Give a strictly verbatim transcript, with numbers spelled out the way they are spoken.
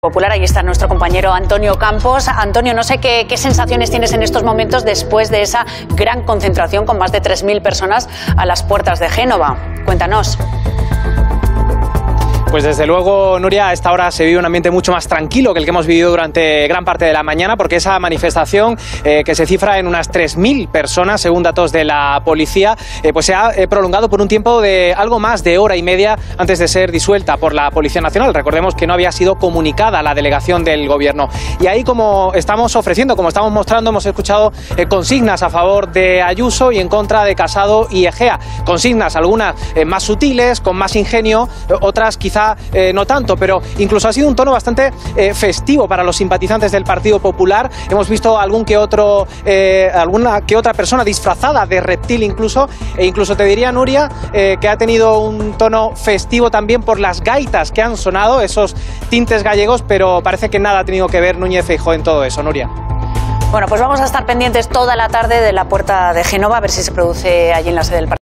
Popular. Ahí está nuestro compañero Antonio Campos. Antonio, no sé qué, qué sensaciones tienes en estos momentos después de esa gran concentración con más de tres mil personas a las puertas de Génova. Cuéntanos. Pues desde luego, Nuria, a esta hora se vive un ambiente mucho más tranquilo que el que hemos vivido durante gran parte de la mañana, porque esa manifestación, eh, que se cifra en unas tres mil personas, según datos de la policía, eh, pues se ha eh, prolongado por un tiempo de algo más de hora y media antes de ser disuelta por la Policía Nacional. Recordemos que no había sido comunicada la delegación del Gobierno. Y ahí, como estamos ofreciendo, como estamos mostrando, hemos escuchado eh, consignas a favor de Ayuso y en contra de Casado y Egea. Consignas, algunas eh, más sutiles, con más ingenio, eh, otras quizá Eh, no tanto, pero incluso ha sido un tono bastante eh, festivo para los simpatizantes del Partido Popular. Hemos visto algún que otro, eh, alguna que otra persona disfrazada de reptil incluso, e incluso te diría, Nuria, eh, que ha tenido un tono festivo también por las gaitas que han sonado, esos tintes gallegos, pero parece que nada ha tenido que ver Núñez Feijóo en todo eso, Nuria. Bueno, pues vamos a estar pendientes toda la tarde de la puerta de Génova, a ver si se produce allí en la sede del partido.